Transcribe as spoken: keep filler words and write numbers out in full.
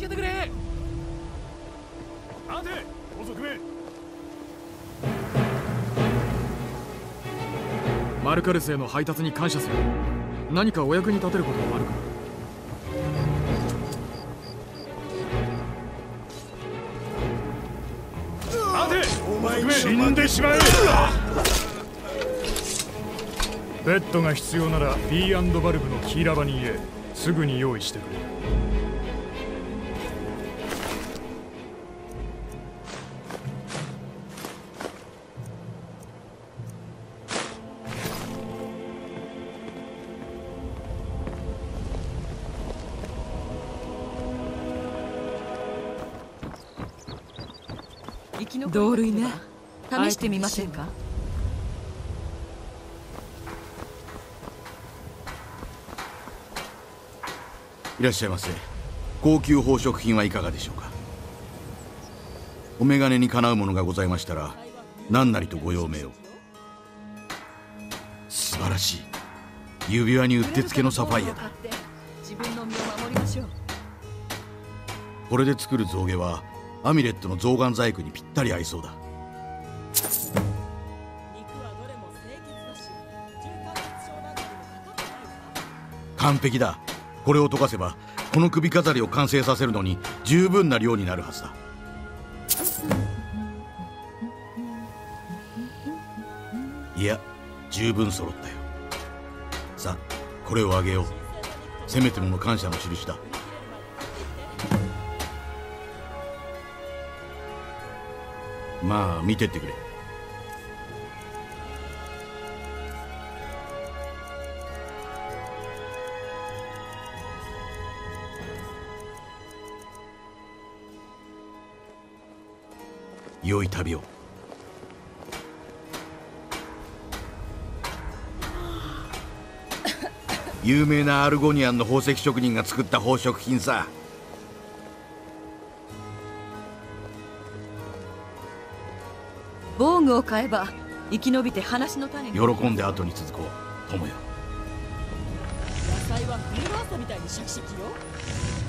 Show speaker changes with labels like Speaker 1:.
Speaker 1: けてくれ。待て、盗賊め。マルカルスへの配達に感謝する。何かお役に立てることもあるか。待て、お前死んでしまえ。ベッドが必要なら ビーアンド バルブのキーラバに言え。すぐに用意してくれ。
Speaker 2: 同類ね。試してみませんか。
Speaker 3: いらっしゃいませ。高級宝飾品はいかがでしょうか。お眼鏡にかなうものがございましたら何なりとご用命を。素晴らしい。指輪にうってつけのサファイアだ。
Speaker 2: 自分の身を守りましょう。
Speaker 3: これで作る象牙はアミュレットの象眼細工にぴったり合いそうだ。完璧だ。これを溶かせばこの首飾りを完成させるのに十分な量になるはずだ。いや、十分揃ったよ。さあ、これをあげよう。せめてもの感謝の印だ。まあ見てってくれ。良い旅を。有名なアルゴニアンの宝石職人が作った宝飾品さ。
Speaker 2: 防具を買えば生き延びて話の種に。
Speaker 3: 喜んで後に続こう、友よ。
Speaker 4: 野菜はフルマーサみたいにシャキシャキよ。